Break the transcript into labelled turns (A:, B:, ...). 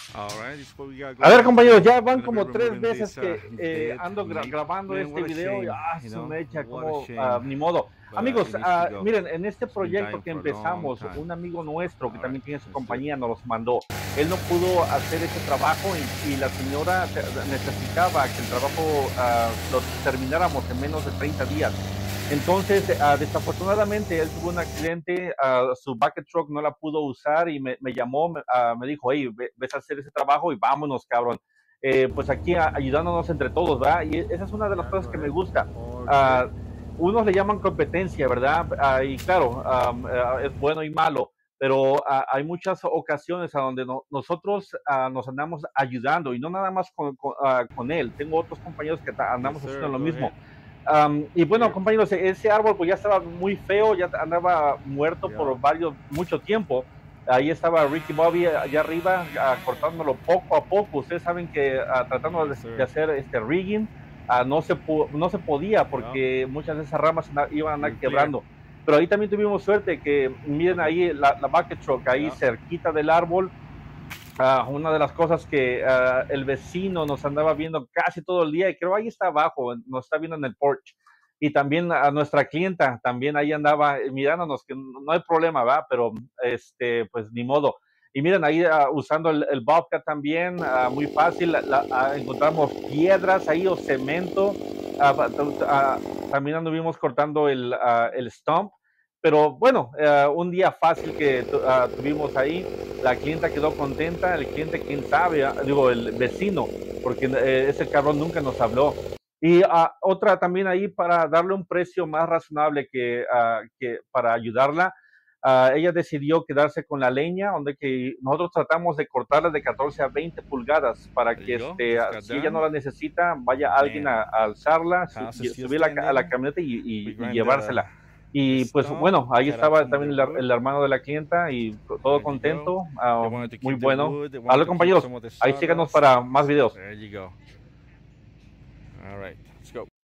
A: A ver, compañeros, ya van como 3 veces que ando grabando este video y su mecha, como ni modo. Amigos, miren, en este proyecto que empezamos, un amigo nuestro que también tiene su compañía nos los mandó. Él no pudo hacer ese trabajo y la señora necesitaba que el trabajo lo termináramos en menos de 30 días. Entonces, desafortunadamente, él tuvo un accidente, su bucket truck no la pudo usar y me llamó, me dijo, hey, ves a hacer ese trabajo y vámonos, cabrón. Pues aquí ayudándonos entre todos, ¿verdad? Y esa es una de las cosas que me gusta. Uh, Unos le llaman competencia, ¿verdad? Y claro, es bueno y malo, pero hay muchas ocasiones a donde nosotros nos andamos ayudando y no nada más con él. Tengo otros compañeros que andamos haciendo lo mismo. Y bueno, compañeros, ese árbol pues ya estaba muy feo, ya andaba muerto por mucho tiempo. Ahí estaba Ricky Bobby allá arriba, cortándolo poco a poco. Ustedes saben que tratando de hacer este rigging, no se podía porque muchas de esas ramas iban a andar quebrando. Pero ahí también tuvimos suerte que miren ahí la bucket truck ahí cerquita del árbol. Una de las cosas que el vecino nos andaba viendo casi todo el día, y creo ahí está abajo, nos está viendo en el porch. Y también a nuestra clienta, también ahí andaba mirándonos, que no hay problema, ¿va? Pero pues ni modo. Y miren, ahí usando el Bobcat también, muy fácil, encontramos piedras ahí o cemento. También anduvimos cortando el stump. Pero bueno, un día fácil que tuvimos ahí, la clienta quedó contenta, el cliente, quién sabe, digo, el vecino, porque ese cabrón nunca nos habló. Y otra también ahí para darle un precio más razonable que para ayudarla, ella decidió quedarse con la leña, donde que nosotros tratamos de cortarla de 14 a 20 pulgadas para que si ella no la necesita, vaya alguien a alzarla, subirla a la camioneta y llevársela. Y pues bueno, ahí estaba también el hermano de la clienta y todo contento, muy bueno. Vale, compañeros, ahí síganos para más videos.